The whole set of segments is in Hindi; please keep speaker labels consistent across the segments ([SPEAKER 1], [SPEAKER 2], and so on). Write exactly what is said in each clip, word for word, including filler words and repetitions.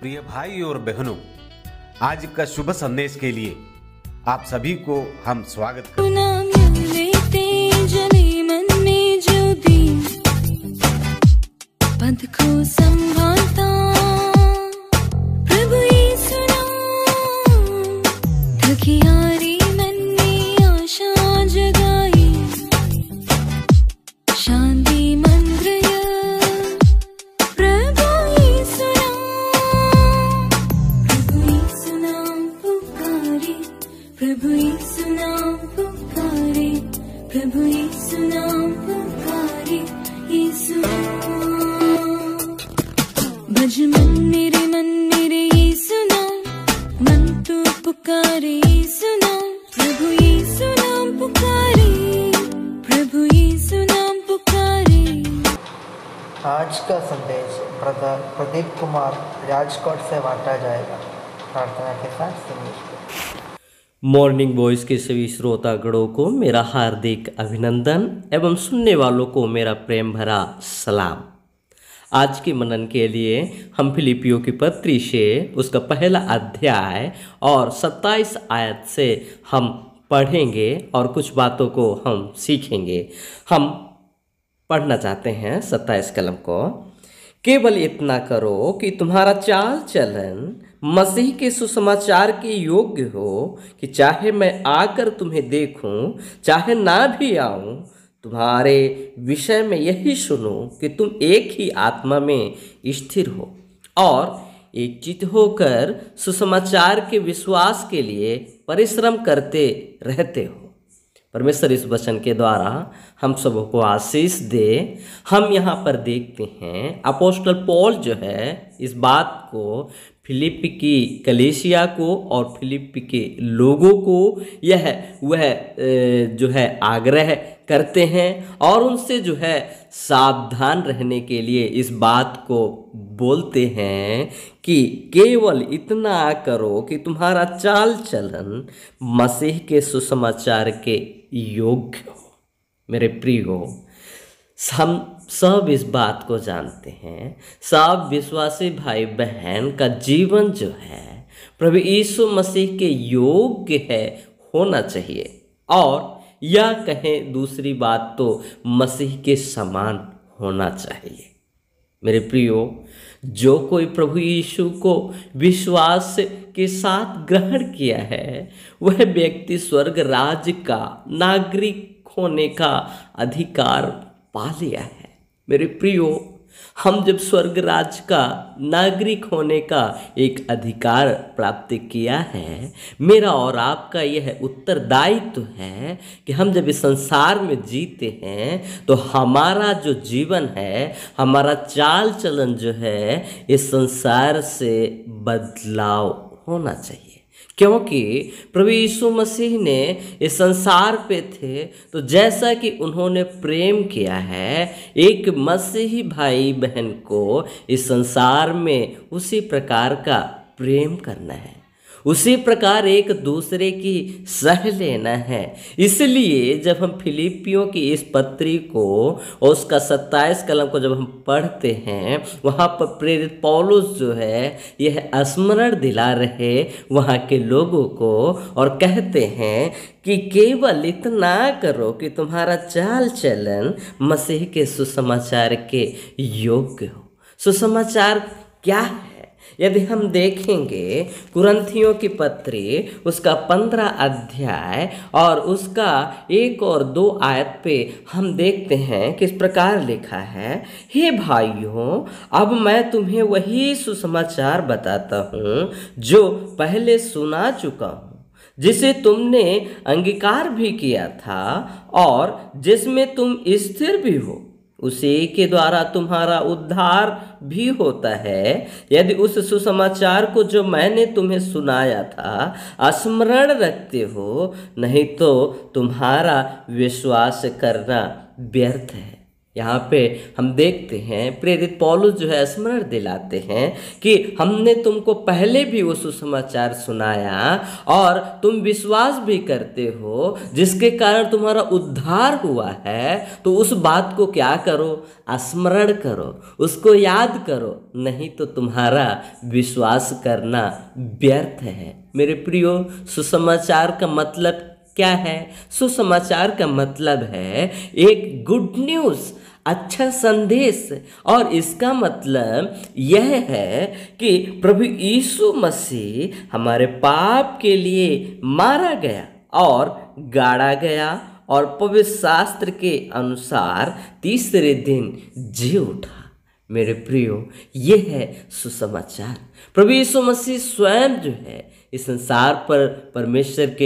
[SPEAKER 1] प्रिय भाई और बहनों, आज का शुभ संदेश के लिए आप सभी को हम स्वागत करते
[SPEAKER 2] पद को संभालता प्रभु यीशु नाम, थकियारी मन में आशा जगाई, शांति मंद्रय प्रभु यीशु नाम, प्रभु यीशु नाम पुकारे, प्रभु यीशु नाम पुकारे, प्रभु यीशु नाम पुकारे, यीशु भज मन मेरे मन मेरे यीशु नाम, मन तू पुकारे यीशु नाम, प्रभु यीशु नाम पुकारे, प्रभु यीशु नाम पुकारे।
[SPEAKER 3] आज का संदेश ब्रदर प्रदीप कुमार राजकोट से बांटा जाएगा। प्रार्थना के साथ सुनिए।
[SPEAKER 4] मॉर्निंग वॉइस के सभी श्रोतागणों को मेरा हार्दिक अभिनंदन एवं सुनने वालों को मेरा प्रेम भरा सलाम। आज के मनन के लिए हम फिलिपियों की पत्री से उसका पहला अध्याय और सत्ताईस आयत से हम पढ़ेंगे और कुछ बातों को हम सीखेंगे। हम पढ़ना चाहते हैं सत्ताईस कलम को। केवल इतना करो कि तुम्हारा चाल चलन मसीह के सुसमाचार के योग्य हो, कि चाहे मैं आकर तुम्हें देखूं चाहे ना भी आऊं, तुम्हारे विषय में यही सुनो कि तुम एक ही आत्मा में स्थिर हो और एक चित्त होकर सुसमाचार के विश्वास के लिए परिश्रम करते रहते हो। परमेश्वर इस वचन के द्वारा हम सबको आशीष दे। हम यहाँ पर देखते हैं अपोस्टल पौल जो है इस बात को फिलिप्पी की कलीसिया को और फिलिप्पी के लोगों को यह वह जो है आग्रह करते हैं और उनसे जो है सावधान रहने के लिए इस बात को बोलते हैं कि केवल इतना करो कि तुम्हारा चाल चलन मसीह के सुसमाचार के योग्य हो। मेरे प्रिय हो, हम सब इस बात को जानते हैं, सब विश्वासी भाई बहन का जीवन जो है प्रभु यीशु मसीह के योग्य है होना चाहिए, और या कहें दूसरी बात तो मसीह के समान होना चाहिए। मेरे प्रियो, जो कोई प्रभु यीशु को विश्वास के साथ ग्रहण किया है वह व्यक्ति स्वर्ग राज्य का नागरिक होने का अधिकार पा लिया है। मेरे प्रियो, हम जब स्वर्ग राज्य का नागरिक होने का एक अधिकार प्राप्त किया है, मेरा और आपका यह उत्तरदायित्व है कि हम जब इस संसार में जीते हैं तो हमारा जो जीवन है, हमारा चाल चलन जो है, इस संसार से बदलाव होना चाहिए। क्योंकि प्रभु यीशु मसीह ने इस संसार पे थे तो जैसा कि उन्होंने प्रेम किया है एक मसीही भाई बहन को इस संसार में उसी प्रकार का प्रेम करना है, उसी प्रकार एक दूसरे की सह लेना है। इसलिए जब हम फिलिपियों की इस पत्री को और उसका सत्ताईस कलम को जब हम पढ़ते हैं, वहाँ पर प्रेरित पौलुस जो है यह स्मरण दिला रहे वहाँ के लोगों को और कहते हैं कि केवल इतना करो कि तुम्हारा चाल चलन मसीह के सुसमाचार के योग्य हो। सुसमाचार क्या है? यदि हम देखेंगे कुरिन्थियों की पत्री उसका पंद्रह अध्याय और उसका एक और दो आयत पे हम देखते हैं किस प्रकार लिखा है, हे भाइयों, अब मैं तुम्हें वही सुसमाचार बताता हूँ जो पहले सुना चुका हूँ, जिसे तुमने अंगीकार भी किया था और जिसमें तुम स्थिर भी हो, उसी के द्वारा तुम्हारा उद्धार भी होता है। यदि उस सुसमाचार को जो मैंने तुम्हें सुनाया था स्मरण रखते हो, नहीं तो तुम्हारा विश्वास करना व्यर्थ है। यहाँ पे हम देखते हैं प्रेरित पौलुस जो है स्मरण दिलाते हैं कि हमने तुमको पहले भी वो सुसमाचार सुनाया और तुम विश्वास भी करते हो, जिसके कारण तुम्हारा उद्धार हुआ है। तो उस बात को क्या करो, स्मरण करो, उसको याद करो, नहीं तो तुम्हारा विश्वास करना व्यर्थ है। मेरे प्रियो, सुसमाचार का मतलब क्या है? सुसमाचार का मतलब है एक गुड न्यूज़, अच्छा संदेश। और इसका मतलब यह है कि प्रभु यीशु मसीह हमारे पाप के लिए मारा गया और गाड़ा गया और पवित्र शास्त्र के अनुसार तीसरे दिन जी उठा। मेरे प्रियो, ये है सुसमाचार। प्रभु यीशु मसीह स्वयं जो है इस संसार पर परमेश्वर के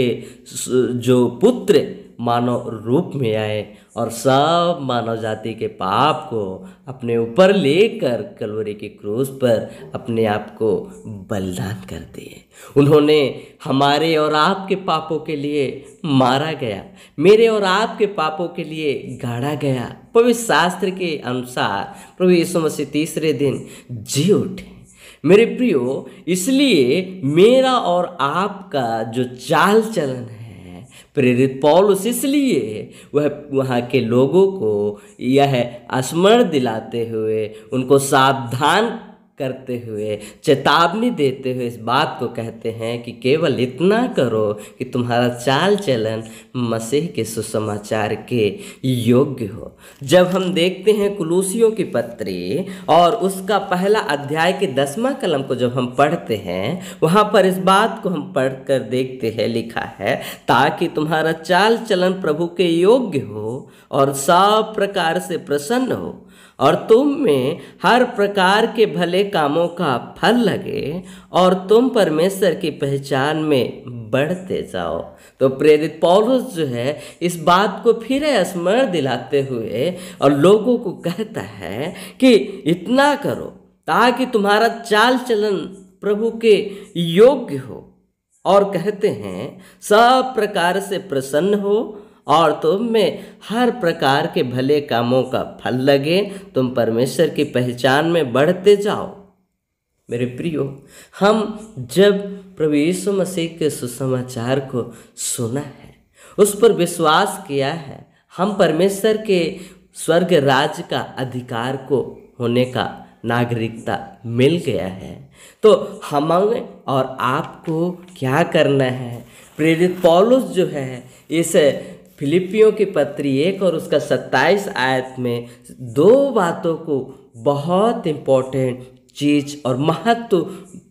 [SPEAKER 4] जो पुत्र मानव रूप में आए और सब मानव जाति के पाप को अपने ऊपर लेकर कलवरी के क्रूस पर अपने आप को बलिदान कर दिए। उन्होंने हमारे और आपके पापों के लिए मारा गया, मेरे और आपके पापों के लिए गाड़ा गया। पवित्र शास्त्र के अनुसार प्रभु यीशु मसीह तीसरे दिन जी उठे। मेरे प्रियो, इसलिए मेरा और आपका जो चाल चलन है, प्रेरित पौलुस इसलिए वह वहाँ के लोगों को यह स्मरण दिलाते हुए, उनको सावधान करते हुए, चेतावनी देते हुए इस बात को कहते हैं कि केवल इतना करो कि तुम्हारा चाल चलन मसीह के सुसमाचार के योग्य हो। जब हम देखते हैं कुलूसियों की पत्री और उसका पहला अध्याय के दसवां कलम को जब हम पढ़ते हैं, वहाँ पर इस बात को हम पढ़ कर देखते हैं, लिखा है, ताकि तुम्हारा चाल चलन प्रभु के योग्य हो और सब प्रकार से प्रसन्न हो और तुम में हर प्रकार के भले कामों का फल लगे और तुम परमेश्वर की पहचान में बढ़ते जाओ। तो प्रेरित पौलुस जो है इस बात को फिर स्मरण दिलाते हुए और लोगों को कहता है कि इतना करो ताकि तुम्हारा चाल चलन प्रभु के योग्य हो, और कहते हैं सब प्रकार से प्रसन्न हो और तुम में हर प्रकार के भले कामों का फल लगे, तुम परमेश्वर की पहचान में बढ़ते जाओ। मेरे प्रियो, हम जब प्रभु यीशु मसीह के सुसमाचार को सुना है, उस पर विश्वास किया है, हम परमेश्वर के स्वर्ग राज्य का अधिकार को होने का नागरिकता मिल गया है। तो हमें और आपको क्या करना है? प्रेरित पौलुस जो है इस फिलिपियों की पत्री एक और उसका सत्ताईस आयत में दो बातों को बहुत इम्पोर्टेंट चीज़ और महत्व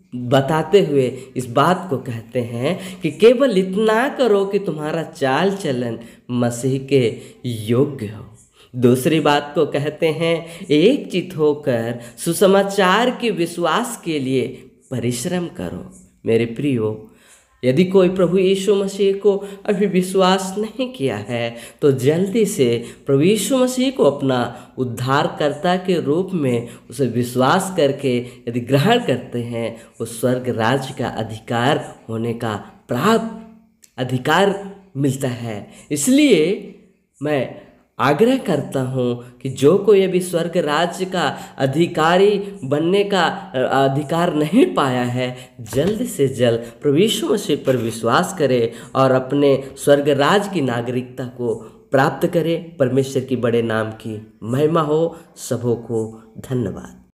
[SPEAKER 4] बताते हुए इस बात को कहते हैं कि केवल इतना करो कि तुम्हारा चाल चलन मसीह के योग्य हो। दूसरी बात को कहते हैं एकचित होकर सुसमाचार के विश्वास के लिए परिश्रम करो। मेरे प्रियो, यदि कोई प्रभु यीशु मसीह को अभी विश्वास नहीं किया है तो जल्दी से प्रभु यीशु मसीह को अपना उद्धारकर्ता के रूप में उसे विश्वास करके यदि ग्रहण करते हैं, उस स्वर्ग राज्य का अधिकार होने का प्राप्त अधिकार मिलता है। इसलिए मैं आग्रह करता हूँ कि जो कोई अभी स्वर्ग राज्य का अधिकारी बनने का अधिकार नहीं पाया है, जल्द से जल्द प्रभु यीशु मसीह पर विश्वास करे और अपने स्वर्ग राज्य की नागरिकता को प्राप्त करे। परमेश्वर की बड़े नाम की महिमा हो। सबों को धन्यवाद।